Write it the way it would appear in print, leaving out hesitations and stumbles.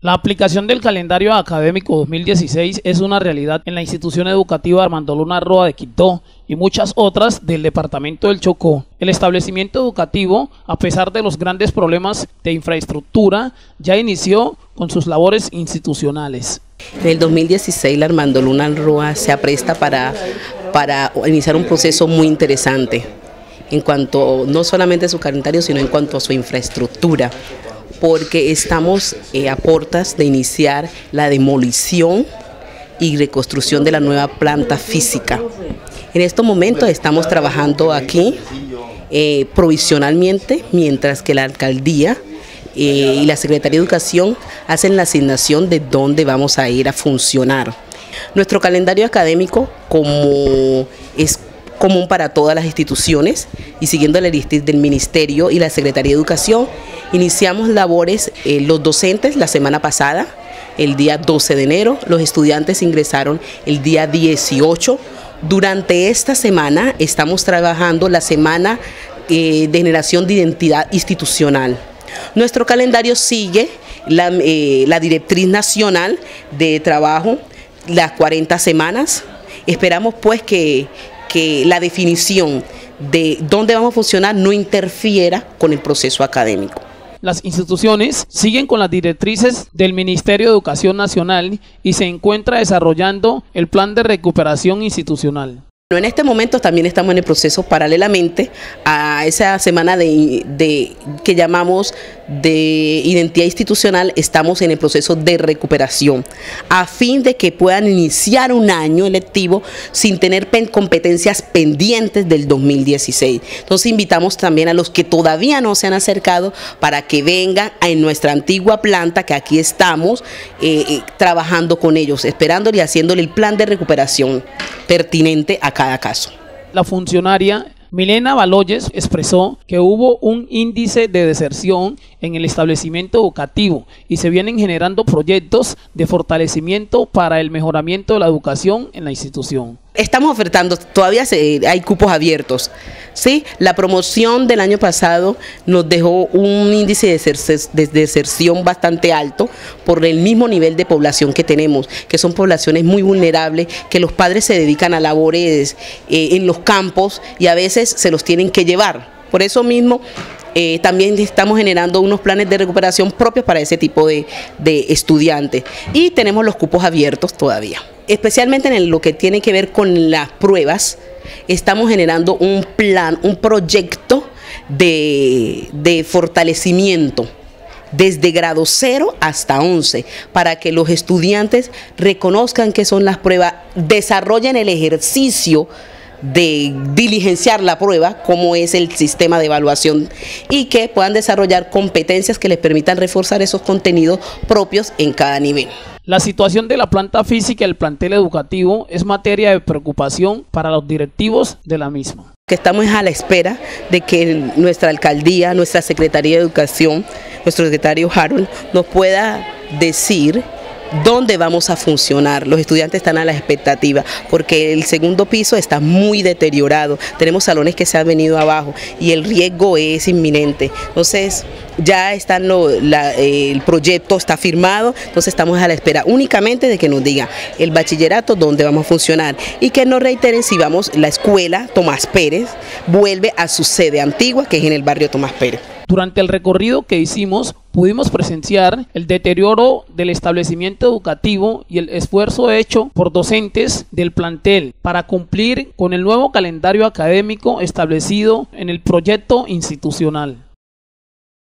La aplicación del calendario académico 2016 es una realidad en la institución educativa Armando Luna Roa de Quito y muchas otras del departamento del Chocó. El establecimiento educativo, a pesar de los grandes problemas de infraestructura, ya inició con sus labores institucionales. En el 2016 la Armando Luna Roa se apresta para iniciar un proceso muy interesante en cuanto no solamente a su calendario, sino en cuanto a su infraestructura, porque estamos a puertas de iniciar la demolición y reconstrucción de la nueva planta física. En estos momentos estamos trabajando aquí provisionalmente, mientras que la alcaldía y la Secretaría de Educación hacen la asignación de dónde vamos a ir a funcionar. Nuestro calendario académico, como es común para todas las instituciones y siguiendo la directriz del Ministerio y la Secretaría de Educación, iniciamos labores los docentes la semana pasada, el día 12 de enero, los estudiantes ingresaron el día 18. Durante esta semana estamos trabajando la semana de generación de identidad institucional. Nuestro calendario sigue la directriz nacional de trabajo, las 40 semanas. Esperamos pues que la definición de dónde vamos a funcionar no interfiera con el proceso académico. Las instituciones siguen con las directrices del Ministerio de Educación Nacional y se encuentra desarrollando el plan de recuperación institucional. En este momento también estamos en el proceso paralelamente a esa semana que llamamos de identidad institucional, estamos en el proceso de recuperación a fin de que puedan iniciar un año lectivo sin tener competencias pendientes del 2016. Entonces invitamos también a los que todavía no se han acercado para que vengan en nuestra antigua planta, que aquí estamos trabajando con ellos, esperándole y haciéndole el plan de recuperación pertinente a cada caso. La funcionaria Milena Baloyes expresó que hubo un índice de deserción en el establecimiento educativo y se vienen generando proyectos de fortalecimiento para el mejoramiento de la educación en la institución. Estamos ofertando, todavía hay cupos abiertos, ¿sí? La promoción del año pasado nos dejó un índice de deserción bastante alto por el mismo nivel de población que tenemos, que son poblaciones muy vulnerables, que los padres se dedican a labores en los campos y a veces se los tienen que llevar. Por eso mismo también estamos generando unos planes de recuperación propios para ese tipo de estudiantes y tenemos los cupos abiertos todavía. Especialmente en lo que tiene que ver con las pruebas, estamos generando un plan, un proyecto de fortalecimiento desde grado 0 hasta 11, para que los estudiantes reconozcan qué son las pruebas, desarrollen el ejercicio de diligenciar la prueba, cómo es el sistema de evaluación y que puedan desarrollar competencias que les permitan reforzar esos contenidos propios en cada nivel. La situación de la planta física y el plantel educativo es materia de preocupación para los directivos de la misma. Que estamos a la espera de que nuestra alcaldía, nuestra Secretaría de Educación, nuestro secretario Harold, nos pueda decir dónde vamos a funcionar. Los estudiantes están a la expectativa porque el segundo piso está muy deteriorado, tenemos salones que se han venido abajo y el riesgo es inminente. Entonces ya están el proyecto está firmado, entonces estamos a la espera únicamente de que nos diga el bachillerato dónde vamos a funcionar y que nos reiteren si la escuela Tomás Pérez vuelve a su sede antigua, que es en el barrio Tomás Pérez. Durante el recorrido que hicimos, pudimos presenciar el deterioro del establecimiento educativo y el esfuerzo hecho por docentes del plantel para cumplir con el nuevo calendario académico establecido en el proyecto institucional.